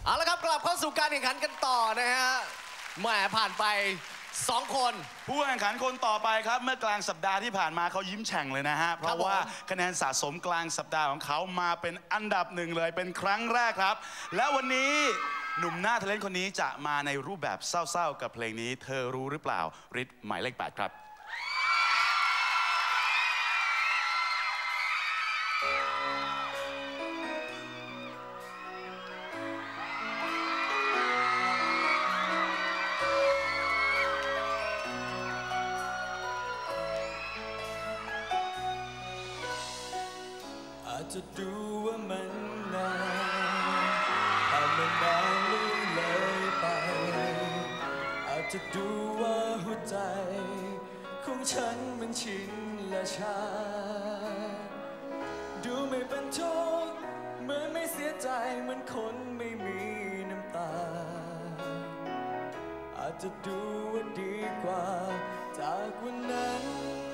เอาละครับกลับเข้าสู่การแข่งขันกันต่อนะฮะแหมผ่านไป2 คนผู้แข่งขันคนต่อไปครับเมื่อกลางสัปดาห์ที่ผ่านมาเขายิ้มแฉ่งเลยนะฮะเพราะว่าคะแนนสะสมกลางสัปดาห์ของเขามาเป็นอันดับ1เลยเป็นครั้งแรกครับและวันนี้หนุ่มหน้าทะเลนคนนี้จะมาในรูปแบบเศร้าๆกับเพลงนี้เธอรู้หรือเปล่าฤทธิ์หมายเลข 8ครับอาจจะดูว่ามันนานแต่มันนานเลยไปอาจจะดูว่าหัวใจของฉันมันชินและชาดูไม่เป็นทุกข์เหมือนไม่เสียใจเหมือนคนไม่มีน้ำตาอาจจะดูว่าดีกว่าจากวันนั้น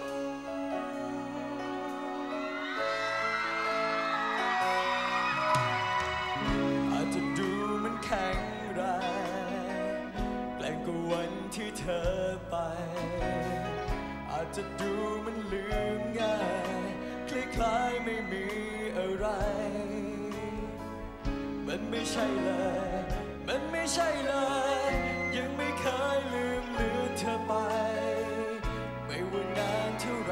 แข็งแรงแปลงกว่าวันที่เธอไปอาจจะดูมันลืมง่ายคล้ายๆไม่มีอะไรมันไม่ใช่เลยมันไม่ใช่เลยยังไม่เคยลืมเลือนเธอไปไม่ว่านานเท่าไร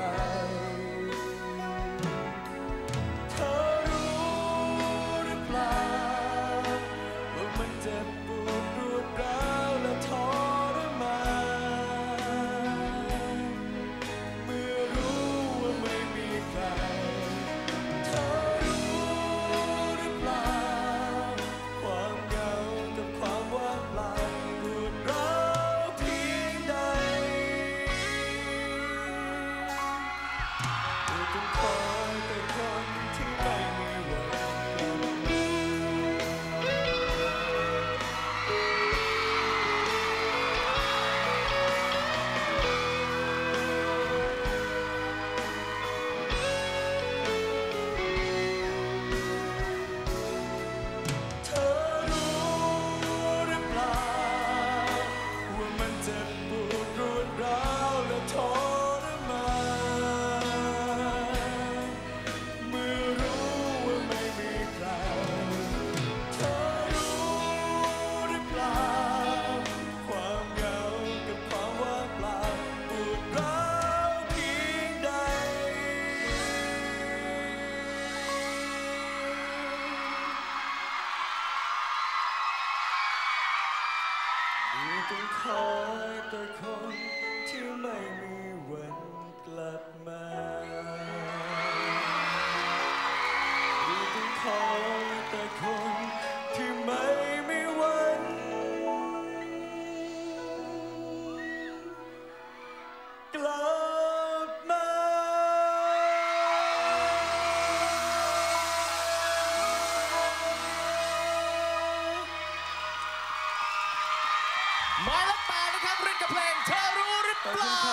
ต้องคอยแต่คนที่ไม่มีวันกลับมาต้องคอยแต่คนที่ไม่มีวันกลับมาหมายเลข 8นะครับฤทธิ์กับเพลงเธอรู้หรือเปล่า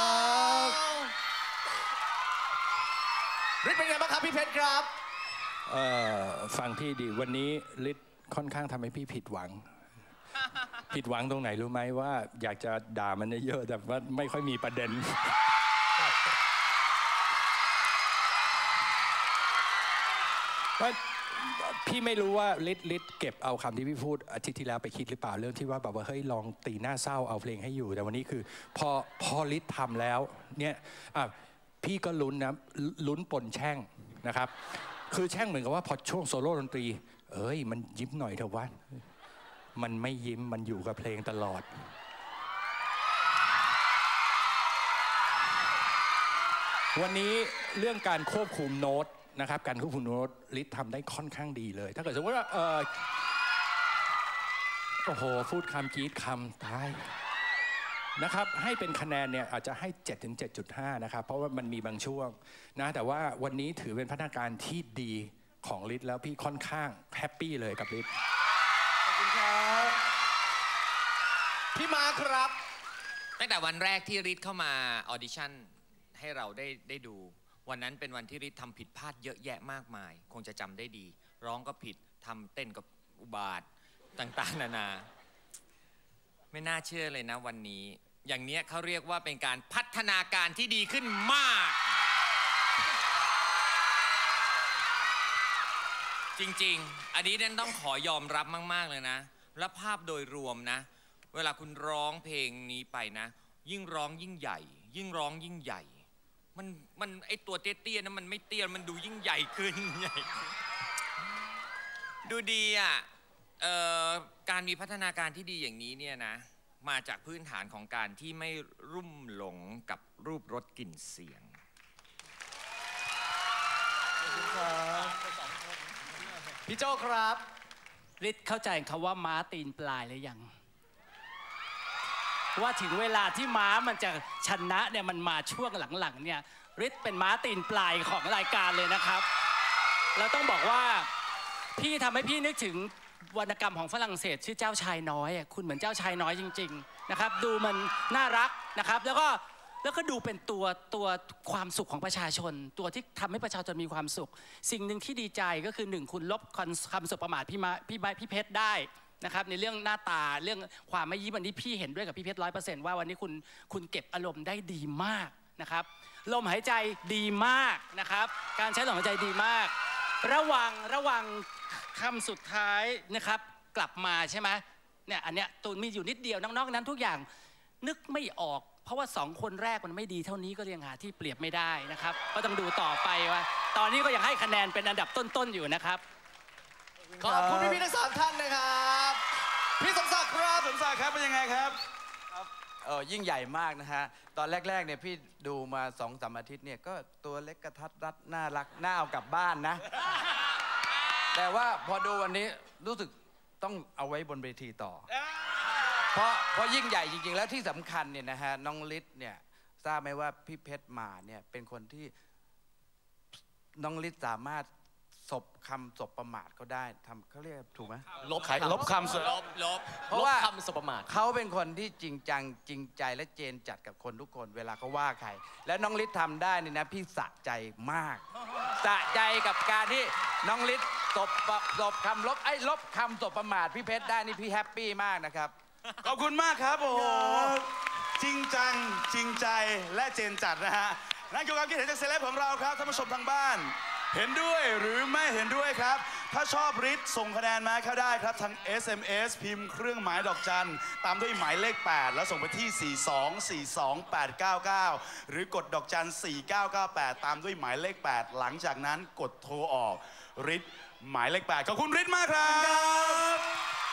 ฤทธิ์เป็นไงบ้างครับพี่เพชรครับฟังพี่ดีวันนี้ฤทธิ์ค่อนข้างทำให้พี่ผิดหวัง ผิดหวังตรงไหนรู้ไหมว่าอยากจะด่ามันเยอะแต่ว่าไม่ค่อยมีประเด็น พี่ไม่รู้ว่าฤทธิ์เก็บเอาคำที่พี่พูดอาทิตย์ที่แล้วไปคิดหรือเปล่าเรื่องที่ว่าแบบว่าเฮ้ยลองตีหน้าเศร้าเอาเพลงให้อยู่แต่วันนี้คือพอฤทธิ์ทำแล้วเนี่ยพี่ก็ลุ้นนะลุ้นปนแช่งนะครับคือแช่งเหมือนกับว่าพอช่วงโซโล่ดนตรีมันยิ้มหน่อยเถอะวะมันไม่ยิ้มมันอยู่กับเพลงตลอดวันนี้เรื่องการควบคุมโน้ตนะครับการควบคุมโน้ตฤทธิ์ทำได้ค่อนข้างดีเลยถ้าเกิดสมมติว่าโอ้โหพูดคำกรี๊ดคำตายนะครับให้เป็นคะแนนเนี่ยอาจจะให้ 7-7.5 นะครับเพราะว่ามันมีบางช่วงนะแต่ว่าวันนี้ถือเป็นพัฒนาการที่ดีของฤทธิ์แล้วพี่ค่อนข้างแฮปปี้เลยกับฤทธิ์ขอบคุณครับพี่มาครับตั้งแต่วันแรกที่ฤทธิ์เข้ามาออดิชั่นให้เราได้ดูวันนั้นเป็นวันที่ฤทธิ์ทำผิดพลาดเยอะแยะมากมายคงจะจำได้ดีร้องก็ผิดทำเต้นก็อุบาทต่างๆนานาไม่น่าเชื่อเลยนะวันนี้อย่างเนี้ยเขาเรียกว่าเป็นการพัฒนาการที่ดีขึ้นมากจริงๆอันนี้เนี่ยต้องขอยอมรับมากๆเลยนะและภาพโดยรวมนะเวลาคุณร้องเพลงนี้ไปนะยิ่งร้องยิ่งใหญ่ยิ่งร้องยิ่งใหญ่มันไอตัวเตี้ยๆนะมันไม่เตี้ยมันดูยิ่งใหญ่ขึ้นใหญ่ขึ้นดูดีอ่ะการมีพัฒนาการที่ดีอย่างนี้เนี่ยนะมาจากพื้นฐานของการที่ไม่รุ่มหลงกับรูปรสกลิ่นเสียงพี่โจครับฤทธิ์เข้าใจคำว่าม้าตีนปลายหรือยังว่าถึงเวลาที่ม้ามันจะชนะเนี่ยมันมาช่วงหลังๆเนี่ยฤทธิ์เป็นม้าตีนปลายของรายการเลยนะครับเราต้องบอกว่าพี่ทำให้พี่นึกถึงวรรณกรรมของฝรั่งเศสชื่อเจ้าชายน้อยคุณเหมือนเจ้าชายน้อยจริงๆนะครับดูมันน่ารักนะครับแล้วก็ดูเป็นตัวความสุขของประชาชนตัวที่ทำให้ประชาชนมีความสุขสิ่งหนึ่งที่ดีใจก็คือ1คุณลบคำสบประมาทพี่เพชรได้นะครับในเรื่องหน้าตาเรื่องความไม่ยิ้มวันนี้พี่เห็นด้วยกับพี่เพชร100%ว่าวันนี้คุณเก็บอารมณ์ได้ดีมากนะครับลมหายใจดีมากนะครับการใช้ลมหายใจดีมากระวังคำสุดท้ายนะครับกลับมาใช่ไหมเนี่ยอันเนี้ยตูนมีอยู่นิดเดียวนอกนั้นทุกอย่างนึกไม่ออกเพราะว่า2คนแรกมันไม่ดีเท่านี้ก็ยังหาที่เปรียบไม่ได้นะครับก็ต้องดูต่อไปว่าตอนนี้ก็ยังให้คะแนนเป็นอันดับต้นๆอยู่นะครับขอบคุณพี่ๆทั้ง3ท่านนะครับพี่สมศักดิ์ครับสมศักดิ์ครับเป็นยังไงครับยิ่งใหญ่มากนะฮะตอนแรกๆเนี่ยพี่ดูมา2-3 อาทิตย์เนี่ยก็ตัวเล็กกระทัดรัดน่ารักน่าเอากลับบ้านนะ แต่ว่าพอดูวันนี้รู้สึกต้องเอาไว้บนเวทีต่อเพราะยิ่งใหญ่จริงๆแล้วที่สำคัญเนี่ยนะฮะน้องฤทธิ์เนี่ยทราบไหมว่าพี่เพชรมาเนี่ยเป็นคนที่น้องฤทธิ์สามารถสบประมาทเขาได้เขาเรียกถูกไหมลบคำเพราะว่าคำสบประมาทเขาเป็นคนที่จริงจังจริงใจและเจนจัดกับคนทุกคนเวลาเขาว่าใครแล้วน้องฤทธิ์ทำได้นี่นะพี่สะใจมากสะใจกับการที่น้องฤทธิ์ลบคำสบประมาทพี่เพชรได้นี่พี่แฮปปี้มากนะครับขอบคุณมากครับโอ้โหจริงจังจริงใจและเจนจัดนะฮะนั่นคือความคิดเห็นจากเซเลบของเราครับท่านผู้ชมทางบ้านเห็นด้วยหรือไม่เห็นด้วยครับถ้าชอบฤทธิ์ส่งคะแนนมาเข้าได้ครับทาง SMS พิมพ์เครื่องหมายดอกจันตามด้วยหมายเลข8แล้วส่งไปที่4242899หรือกดดอกจัน4998ตามด้วยหมายเลข8หลังจากนั้นกดโทรออกฤทธิ์หมายเลข8ขอบคุณฤทธิ์มากครับ